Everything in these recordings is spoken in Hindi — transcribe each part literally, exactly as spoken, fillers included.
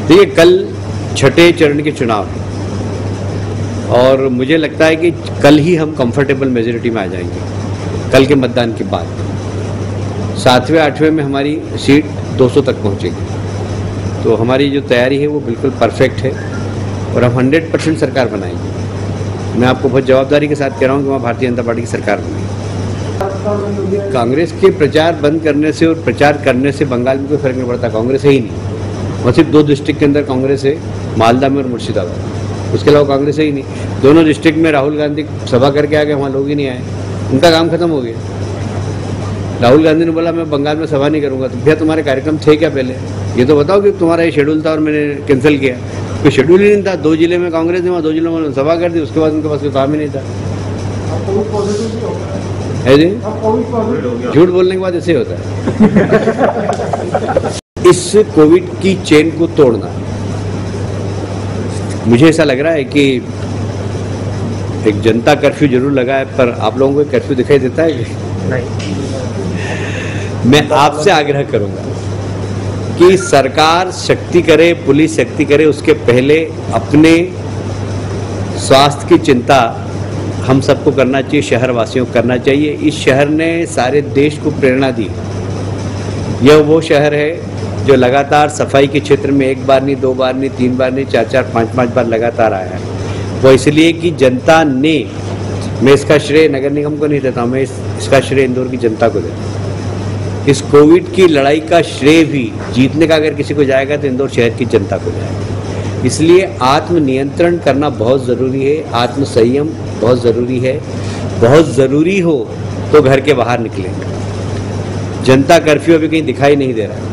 देखिए, कल छठे चरण के चुनाव हैं और मुझे लगता है कि कल ही हम कंफर्टेबल मेजोरिटी में आ जाएंगे। कल के मतदान के बाद सातवें आठवें में हमारी सीट दो सौ तक पहुंचेगी। तो हमारी जो तैयारी है वो बिल्कुल परफेक्ट है और हम हंड्रेड परसेंट सरकार बनाएंगे। मैं आपको बहुत जवाबदारी के साथ कह रहा हूँ कि वहाँ भारतीय जनता पार्टी की सरकार बनेगी। कांग्रेस के प्रचार बंद करने से और प्रचार करने से बंगाल में कोई फर्क नहीं पड़ता। कांग्रेस है ही नहीं, और सिर्फ दो डिस्ट्रिक्ट के अंदर कांग्रेस है, मालदा में और मुर्शिदाबाद। उसके अलावा कांग्रेस है ही नहीं। दोनों डिस्ट्रिक्ट में राहुल गांधी सभा करके आ गए, वहाँ लोग ही नहीं आए, उनका काम खत्म हो गया। राहुल गांधी ने बोला मैं बंगाल में सभा नहीं करूँगा। तो भैया तुम्हारे कार्यक्रम थे क्या पहले? ये तो बताओ कि तुम्हारा ये शेड्यूल था और मैंने कैंसिल किया। कोई शेड्यूल ही नहीं था। दो जिले में कांग्रेस ने, वहाँ दो जिलों में सभा कर दी, उसके बाद उनके पास कोई काम ही नहीं था। है जी, झूठ बोलने के बाद ऐसे होता है। इस कोविड की चेन को तोड़ना, मुझे ऐसा लग रहा है कि एक जनता कर्फ्यू जरूर लगा है, पर आप लोगों को कर्फ्यू दिखाई देता है नहीं? मैं आपसे आग्रह करूंगा कि सरकार शक्ति करे, पुलिस शक्ति करे, उसके पहले अपने स्वास्थ्य की चिंता हम सबको करना चाहिए, शहर वासियों को करना चाहिए। इस शहर ने सारे देश को प्रेरणा दी। यह वो शहर है जो लगातार सफाई के क्षेत्र में एक बार नहीं, दो बार नहीं, तीन बार नहीं, चार चार पाँच पाँच बार लगातार आया है। वो इसलिए कि जनता ने, मैं इसका श्रेय नगर निगम को नहीं देता, मैं इस, इसका श्रेय इंदौर की जनता को देता हूँ। इस कोविड की लड़ाई का श्रेय भी जीतने का अगर किसी को जाएगा तो इंदौर शहर की जनता को जाएगा। इसलिए आत्मनियंत्रण करना बहुत ज़रूरी है, आत्म संयम बहुत ज़रूरी है। बहुत ज़रूरी हो तो घर के बाहर निकलेंगे। जनता कर्फ्यू अभी कहीं दिखाई नहीं दे रहा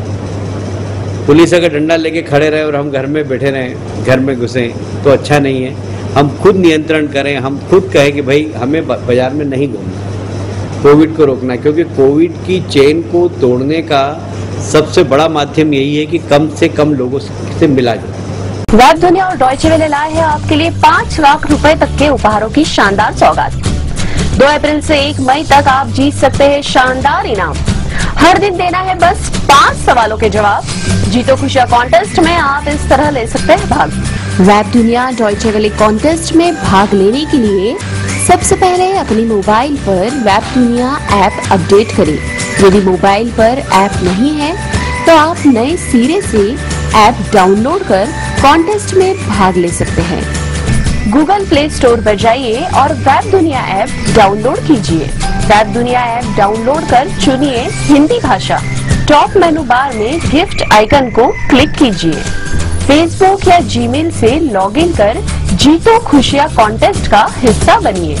है। पुलिस अगर डंडा लेके खड़े रहे और हम घर में बैठे रहें, घर में घुसें, तो अच्छा नहीं है। हम खुद नियंत्रण करें, हम खुद कहें कि भाई हमें बाजार में नहीं घूमना, कोविड को रोकना, क्योंकि कोविड की चेन को तोड़ने का सबसे बड़ा माध्यम यही है कि कम से कम लोगों से मिला जाए। वेब दुनिया और डॉयचे वेले लाए हैं आपके लिए पाँच लाख रुपए तक के उपहारों की शानदार सौगात। दो अप्रैल से एक मई तक आप जीत सकते हैं शानदार इनाम। हर दिन देना है बस पाँच सवालों के जवाब। जीतो खुशियां कॉन्टेस्ट में आप इस तरह ले सकते हैं भाग। वेब दुनिया डॉयचे वेले कॉन्टेस्ट में भाग लेने के लिए सबसे पहले अपने मोबाइल पर वेब दुनिया ऐप अपडेट करें। यदि मोबाइल पर ऐप नहीं है तो आप नए सिरे से ऐप डाउनलोड कर कॉन्टेस्ट में भाग ले सकते हैं। गूगल प्ले स्टोर पर जाइए और वेब दुनिया ऐप डाउनलोड कीजिए। वेब दुनिया ऐप डाउनलोड कर चुनिए हिंदी भाषा। टॉप मेनू बार में गिफ्ट आइकन को क्लिक कीजिए। फेसबुक या जीमेल से लॉगिन कर जीतो खुशियां कॉन्टेस्ट का हिस्सा बनिए।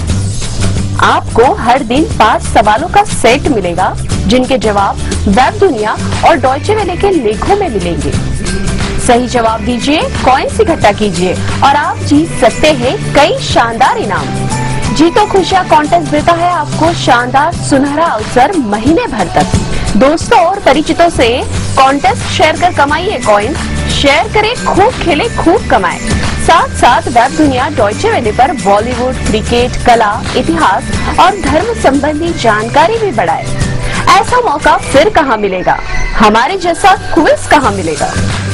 आपको हर दिन पांच सवालों का सेट मिलेगा, जिनके जवाब वेब दुनिया और डॉयचे वेले के लेखों में मिलेंगे। सही जवाब दीजिए, कॉइन्स इकट्ठा कीजिए और आप जीत सकते हैं कई शानदार इनाम। जीतो खुशियां कॉन्टेस्ट देता है आपको शानदार सुनहरा अवसर महीने भर तक। दोस्तों और परिचितों से कॉन्टेस्ट शेयर कर कमाइए कॉइन्स। शेयर करें, खूब खेले, खूब कमाएं। साथ साथ वेब दुनिया डॉयचे वेले पर बॉलीवुड, क्रिकेट, कला, इतिहास और धर्म संबंधी जानकारी भी बढ़ाए। ऐसा मौका फिर कहां मिलेगा? हमारे जैसा क्विज कहां मिलेगा?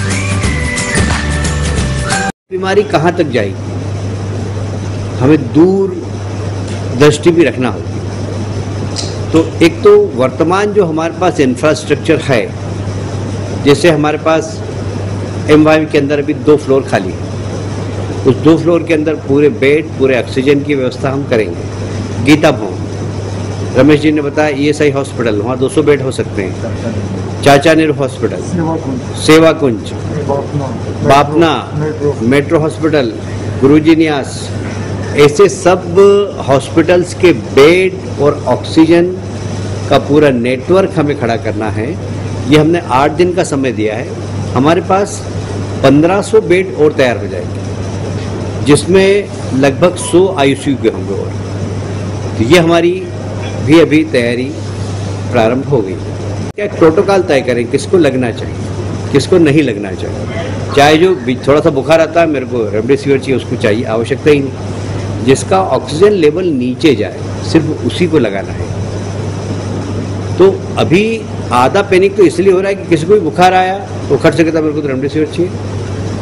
बीमारी कहां तक जाएगी, हमें दूर दृष्टि भी रखना होगी। तो एक तो वर्तमान जो हमारे पास इंफ्रास्ट्रक्चर है, जैसे हमारे पास एम वाई के अंदर अभी दो फ्लोर खाली है, उस दो फ्लोर के अंदर पूरे बेड, पूरे ऑक्सीजन की व्यवस्था हम करेंगे। गीता भवन, रमेश जी ने बताया ई एस आई हॉस्पिटल, वहाँ दो सौ बेड हो सकते हैं। चाचा नेहरू हॉस्पिटल, सेवा कुंज, बापना, मेट्रो हॉस्पिटल, गुरुजी न्यास, ऐसे सब हॉस्पिटल्स के बेड और ऑक्सीजन का पूरा नेटवर्क हमें खड़ा करना है। ये हमने आठ दिन का समय दिया है। हमारे पास पंद्रह सौ बेड और तैयार हो जाएंगे, जिसमें लगभग सौ आई सी यू के होंगे। और तो ये हमारी भी अभी तैयारी प्रारंभ हो गई। क्या प्रोटोकॉल तय करें, किसको लगना चाहिए, किसको नहीं लगना चाहिए। चाहे जो थोड़ा सा बुखार आता है, मेरे को रेमडेसिविर चाहिए, उसको चाहिए, आवश्यकता ही नहीं। जिसका ऑक्सीजन लेवल नीचे जाए, सिर्फ उसी को लगाना है। तो अभी आधा पैनिक तो इसलिए हो रहा है कि किसी को भी बुखार आया तो खट से कहता मेरे को तो रेमडेसिविर चाहिए।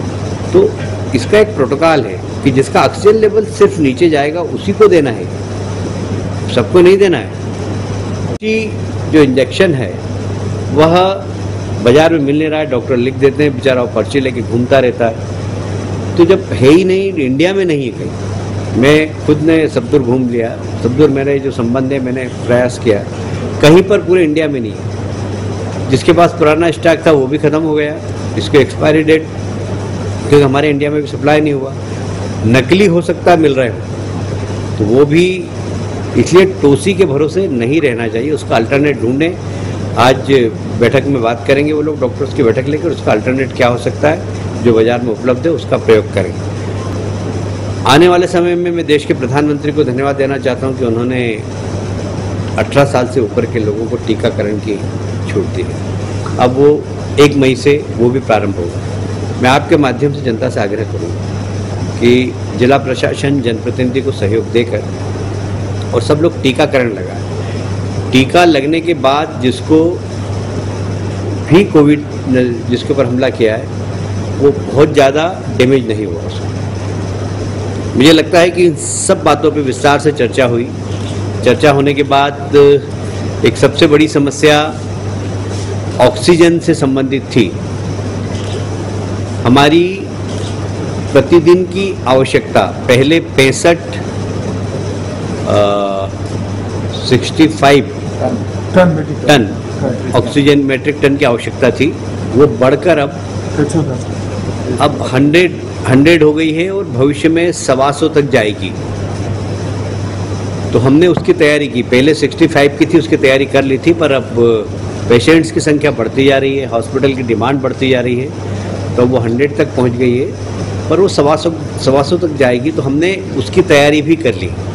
तो इसका एक प्रोटोकॉल है कि जिसका ऑक्सीजन लेवल सिर्फ नीचे जाएगा उसी को देना है, सबको नहीं देना है। कि जो इंजेक्शन है वह बाजार में मिल नहीं रहा है, डॉक्टर लिख देते हैं, बेचारा वो पर्ची लेके घूमता रहता है। तो जब है ही नहीं, इंडिया में नहीं है कहीं। मैं खुद ने सब्दुर घूम लिया, सब्दुर मेरे जो संबंध है मैंने प्रयास किया, कहीं पर पूरे इंडिया में नहीं है। जिसके पास पुराना स्टॉक था वो भी ख़त्म हो गया, इसको एक्सपायरी डेट, क्योंकि हमारे इंडिया में भी सप्लाई नहीं हुआ। नकली हो सकता है मिल रहे हो, तो वो भी, इसलिए टोसी के भरोसे नहीं रहना चाहिए, उसका अल्टरनेट ढूंढें। आज बैठक में बात करेंगे वो लोग, डॉक्टर्स की बैठक लेकर, उसका अल्टरनेट क्या हो सकता है जो बाजार में उपलब्ध है उसका प्रयोग करें। आने वाले समय में मैं देश के प्रधानमंत्री को धन्यवाद देना चाहता हूं कि उन्होंने अठारह साल से ऊपर के लोगों को टीकाकरण की छूट दी है। अब वो एक मई से वो भी प्रारंभ होगा। मैं आपके माध्यम से जनता से आग्रह करूँगा कि जिला प्रशासन जनप्रतिनिधि को सहयोग देकर और सब लोग टीकाकरण लगाएं। टीका लगने के बाद जिसको भी कोविड जिसके ऊपर हमला किया है वो बहुत ज़्यादा डैमेज नहीं हुआ उसको। मुझे लगता है कि इन सब बातों पे विस्तार से चर्चा हुई। चर्चा होने के बाद एक सबसे बड़ी समस्या ऑक्सीजन से संबंधित थी। हमारी प्रतिदिन की आवश्यकता पहले पैंसठ sixty five ton oxygen metric ton की आवश्यकता थी, वो बढ़कर अब अब हंड्रेड हंड्रेड हो गई है और भविष्य में सवा सौ तक जाएगी। तो हमने उसकी तैयारी की, पहले पैंसठ की थी, उसकी तैयारी कर ली थी, पर अब पेशेंट्स की संख्या बढ़ती जा रही है, हॉस्पिटल की डिमांड बढ़ती जा रही है, तो वो हंड्रेड तक पहुंच गई है, पर वो सवा सौ सवा सौ तक जाएगी। तो हमने उसकी तैयारी भी कर ली।